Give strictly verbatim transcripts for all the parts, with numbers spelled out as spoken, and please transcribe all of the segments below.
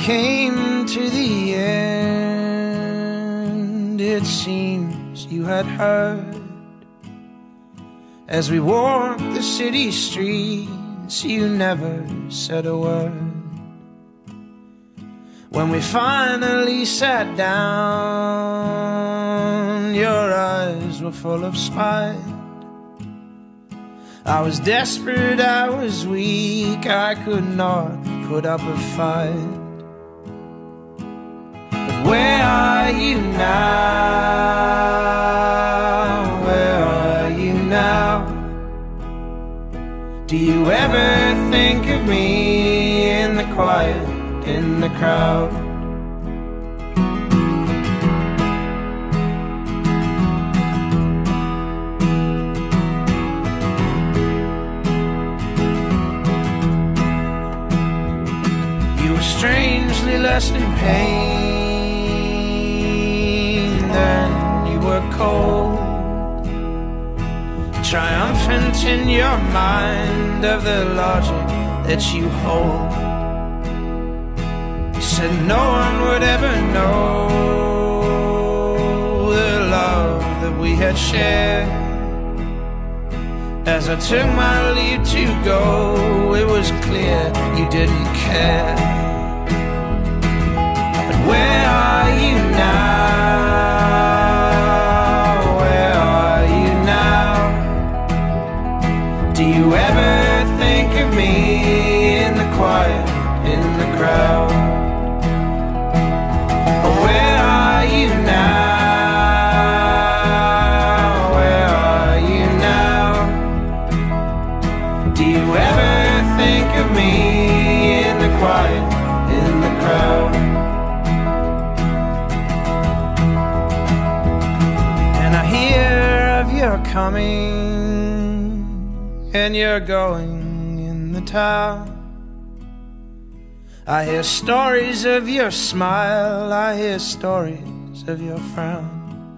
came to the end, it seems you had heard. As we walked the city streets, you never said a word. When we finally sat down, your eyes were full of spite. I was desperate, I was weak, I could not put up a fight. But where are you now? Where are you now? Do you ever think of me in the quiet, in the crowd? You were strangely less in pain than you were cold, triumphant in your mind of the logic that you hold. You said no one would ever know the love that we had shared. As I took my leave to go, it was clear you didn't care. But where are you now? Where are you now? Do you ever think of me in the quiet, in the crowd? Or where are you now? Where are you now? Do you ever think of me in the quiet, in the crowd? And I hear of your coming and you're going in the town. I hear stories of your smile, I hear stories of your frown.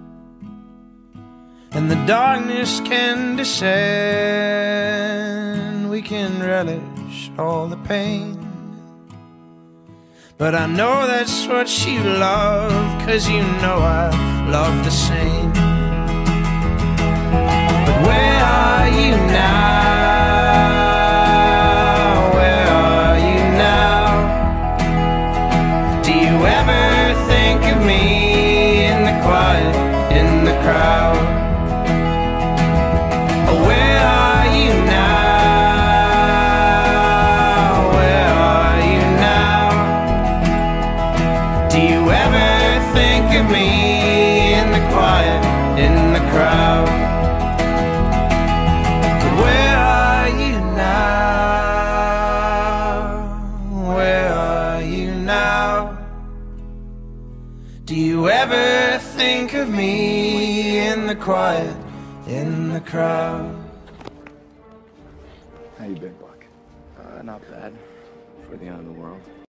And the darkness can descend, we can relish all the pain. But I know that's what you love, 'cause you know I love the same. But where are you now? Where are you now? Do you ever think of me in the quiet, in the crowd? Or where are you now? Where are you now? Do you ever think of me in the quiet, in the crowd? Do you ever think of me in the quiet, in the crowd? How you been, Buck? Uh, not bad for the end of the world.